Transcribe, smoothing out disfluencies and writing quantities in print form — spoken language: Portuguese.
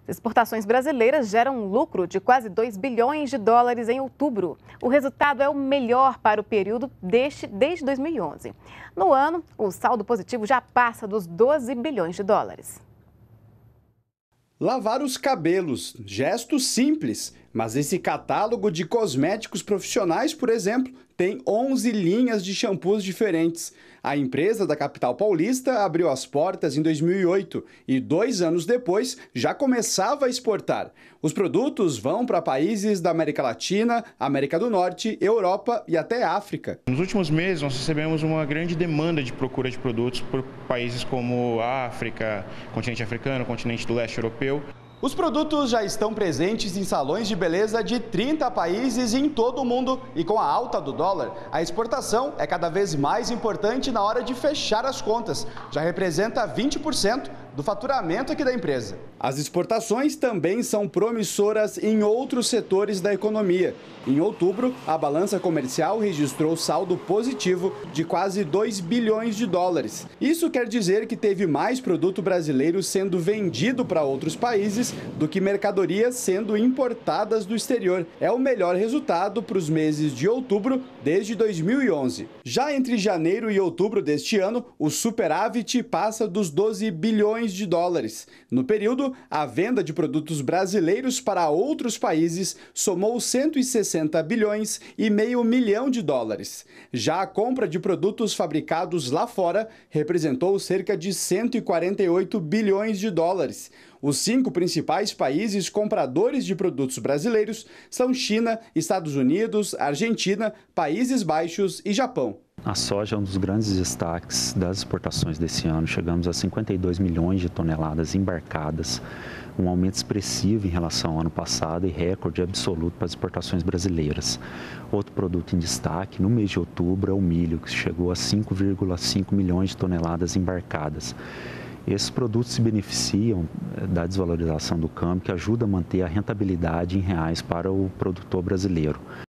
As exportações brasileiras geram um lucro de quase 2 bilhões de dólares em outubro. O resultado é o melhor para o período desde 2011. No ano, o saldo positivo já passa dos 12 bilhões de dólares. Lavar os cabelos, gesto simples, mas esse catálogo de cosméticos profissionais, por exemplo, tem 11 linhas de shampoos diferentes. A empresa da capital paulista abriu as portas em 2008 e 2 anos depois já começava a exportar. Os produtos vão para países da América Latina, América do Norte, Europa e até África. Nos últimos meses nós recebemos uma grande demanda de procura de produtos por países como a África, continente africano, continente do leste europeu. Os produtos já estão presentes em salões de beleza de 30 países em todo o mundo e com a alta do dólar, a exportação é cada vez mais importante na hora de fechar as contas. Já representa 20% do faturamento aqui da empresa. As exportações também são promissoras em outros setores da economia. Em outubro, a balança comercial registrou saldo positivo de quase 2 bilhões de dólares. Isso quer dizer que teve mais produto brasileiro sendo vendido para outros países do que mercadorias sendo importadas do exterior. É o melhor resultado para os meses de outubro desde 2011. Já entre janeiro e outubro deste ano, o superávit passa dos 12 bilhões de dólares. No período, a venda de produtos brasileiros para outros países somou 160 bilhões e meio milhão de dólares. Já a compra de produtos fabricados lá fora representou cerca de 148 bilhões de dólares. Os 5 principais países compradores de produtos brasileiros são China, Estados Unidos, Argentina, Países Baixos e Japão. A soja é um dos grandes destaques das exportações desse ano. Chegamos a 52 milhões de toneladas embarcadas, um aumento expressivo em relação ao ano passado e recorde absoluto para as exportações brasileiras. Outro produto em destaque no mês de outubro é o milho, que chegou a 5,5 milhões de toneladas embarcadas. Esses produtos se beneficiam da desvalorização do câmbio, que ajuda a manter a rentabilidade em reais para o produtor brasileiro.